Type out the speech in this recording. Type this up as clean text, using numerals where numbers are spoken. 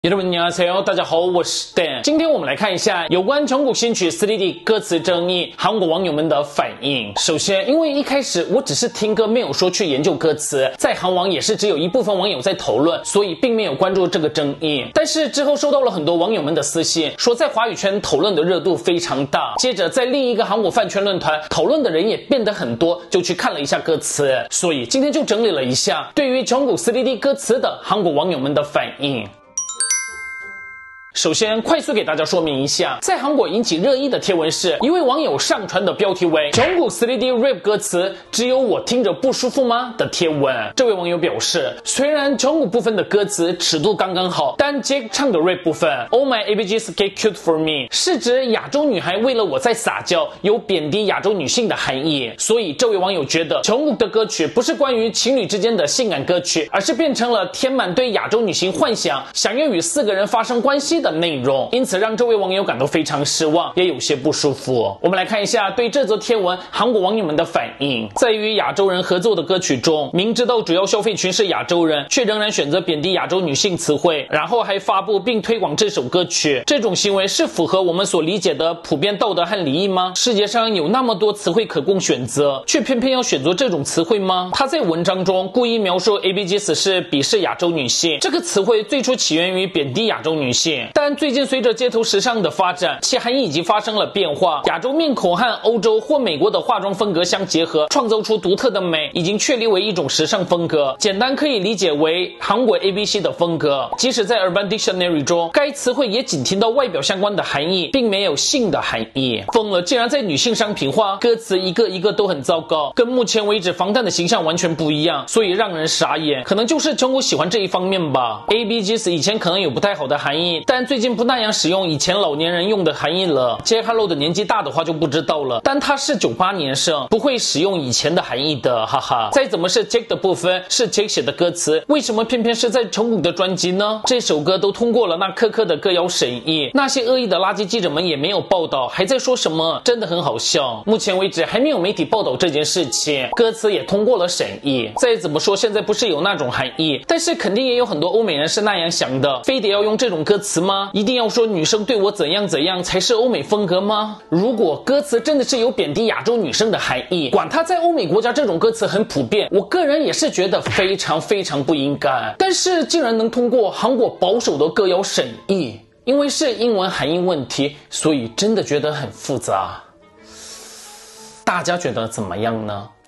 여러분 안녕하세요，大家好，我是 Dan。今天我们来看一下有关中国新曲 3D 歌词争议，韩国网友们的反应。首先，因为一开始我只是听歌，没有说去研究歌词，在韩网也是只有一部分网友在讨论，所以并没有关注这个争议。但是之后收到了很多网友们的私信，说在华语圈讨论的热度非常大。接着在另一个韩国饭圈论坛讨论的人也变得很多，就去看了一下歌词。所以今天就整理了一下对于中国 3D 歌词的韩国网友们的反应。首先，快速给大家说明一下，在韩国引起热议的贴文是一位网友上传的标题为“中国 3D rap 歌词只有我听着不舒服吗”的贴文。这位网友表示，虽然中国部分的歌词尺度刚刚好，但 Jake 唱的 rap 部分 “Oh my ABGs get cute for me” 是指亚洲女孩为了我在撒娇，有贬低亚洲女性的含义。所以，这位网友觉得中国的歌曲不是关于情侣之间的性感歌曲，而是变成了填满对亚洲女性幻想，想要与4个人发生关系的内容，因此让这位网友感到非常失望，也有些不舒服。我们来看一下对这则贴文韩国网友们的反应。在与亚洲人合作的歌曲中，明知道主要消费群是亚洲人，却仍然选择贬低亚洲女性词汇，然后还发布并推广这首歌曲，这种行为是符合我们所理解的普遍道德和礼仪吗？世界上有那么多词汇可供选择，却偏偏要选择这种词汇吗？他在文章中故意描述 ABGs 是鄙视亚洲女性，这个词汇最初起源于贬低亚洲女性，但最近随着街头时尚的发展，其含义已经发生了变化。亚洲面孔和欧洲或美国的化妆风格相结合，创造出独特的美，已经确立为一种时尚风格。简单可以理解为韩国 ABC 的风格。即使在 Urban Dictionary 中，该词汇也仅提到外表相关的含义，并没有性的含义。疯了，竟然在女性商品化，歌词一个一个都很糟糕，跟目前为止防弹的形象完全不一样，所以让人傻眼。可能就是中国喜欢这一方面吧。ABGs 以前可能有不太好的含义，但最近不那样使用以前老年人用的含义了。Jack Harlow 的年纪大的话就不知道了，但他是98年生，不会使用以前的含义的，哈哈。再怎么是 Jack 的部分是 Jack 写的歌词，为什么偏偏是在中国的专辑呢？这首歌都通过了那苛刻的歌谣审议，那些恶意的垃圾记者们也没有报道，还在说什么？真的很好笑。目前为止还没有媒体报道这件事情，歌词也通过了审议。再怎么说现在不是有那种含义，但是肯定也有很多欧美人是那样想的，非得要用这种歌词吗？一定要说女生对我怎样怎样才是欧美风格吗？如果歌词真的是有贬低亚洲女生的含义，管它在欧美国家这种歌词很普遍，我个人也是觉得非常非常不应该。但是竟然能通过韩国保守的歌谣审议，因为是英文含义问题，所以真的觉得很复杂。大家觉得怎么样呢？